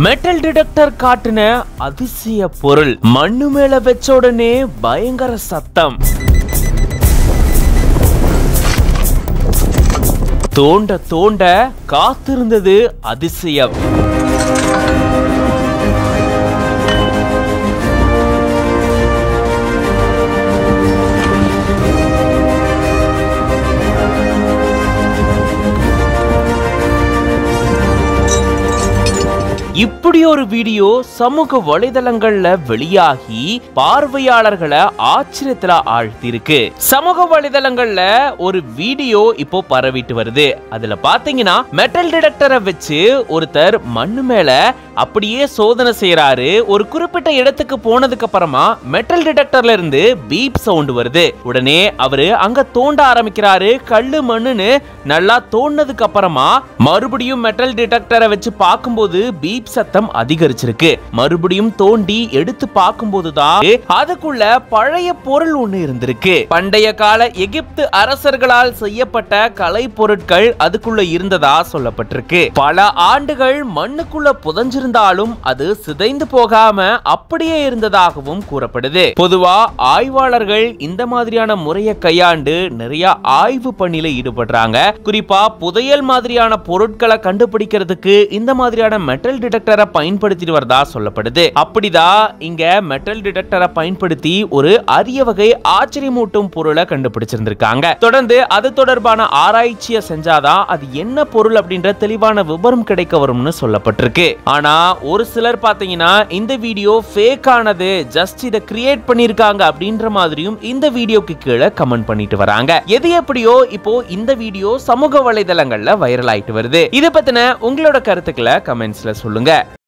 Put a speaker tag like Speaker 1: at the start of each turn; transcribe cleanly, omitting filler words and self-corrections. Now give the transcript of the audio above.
Speaker 1: Metal detector காட்டின அதிசய பொருள். மண்ணு மேல வச்ச உடனே பயங்கர சத்தம். தோண்ட தோண்ட காத்திருந்தது அதிசயம். இப்படி ஒரு வீடியோ சமூக வலைதளங்கள்ல வெளியாகி பார்வையாளர்களை ஆச்சரியத்துல ஆழ்த்திருக்கு. சமூக வலைதளங்கள்ல ஒரு வீடியோ இப்போ பரவிட்டு வருது. அதுல பாத்தீங்கன்னா மெட்டல் டிடெக்டரை வச்சு ஒருத்தர் மண்ணு மேல அப்படியே சோதனை செய்யறாரு. ஒரு குறிப்பிட்ட இடத்துக்கு போனதுக்கு அப்புறமா மெட்டல் டிடெக்டர்ல இருந்து பீப் சவுண்ட் வருது. உடனே அவரு அங்க தோண்ட ஆரம்பிக்கிறாரு. கல்லு மண்ணுன்னு நல்லா தோண்டதுக்கு அப்புறமா மறுபடியும் மெட்டல் டிடெக்டரை வச்சு பார்க்கும்போது பீப் சத்தம் அதிகரிச்சிருக்கு. மறுபடியும் தோண்டி எடுத்து பார்க்கும்போதுதான் அதுக்குள்ள பழைய பொருள் ஒண்ணு இருந்திருக்கு. பண்டைய கால எகிப்து அரசர்களால் செய்யப்பட்ட கலை பொருட்கள் அதுக்குள்ள இருந்ததா சொல்லப்பட்டிருக்கு. பல ஆண்டுகள் மண்ணுக்குள்ள புதைஞ்சிருந்தாலும் அது சிதைந்து போகாம அப்படியே இருந்ததாகவும் கூறப்படுது. பொதுவா ஆய்வாளர்கள் இந்த மாதிரியான முறையை கையாண்டு நிறைய ஆய்வு பணியில ஈடுபடுறாங்க. குறிப்பா புதையல் மாதிரியான பொருட்களை கண்டுபிடிக்கிறதுக்கு இந்த மாதிரியான மெட்டல் டிடெக்டரை பயன்படுத்திட்டு வரதா சொல்லப்படுது. அப்படிதான் இங்க மெட்டல் டிடெக்டரை பயன்படுத்தி ஒரு அரிய வகை ஆச்சரியமூட்டும் பொருளை கண்டுபிடிச்சிருந்திருக்காங்க. தொடர்ந்து அது தொடர்பான ஆராய்ச்சியை செஞ்சாதான் அது என்ன பொருள் அப்படின்ற தெளிவான விவரம் கிடைக்க வரும்னு சொல்லப்பட்டிருக்கு. ஆனா ஒரு சிலர் பாத்தீங்கன்னா இந்த வீடியோ ஃபேக் ஆனது, ஜஸ்ட் இத கிரியேட் பண்ணிருக்காங்க அப்படின்ற மாதிரியும் இந்த வீடியோக்கு கீழே கமெண்ட் பண்ணிட்டு வராங்க. எது எப்படியோ இப்போ இந்த வீடியோ சமூக வலைதளங்கள்ல வைரல் ஆயிட்டு வருது. இத பத்தின உங்களோட கருத்துக்களை கமெண்ட்ஸ்ல சொல்லுங்க.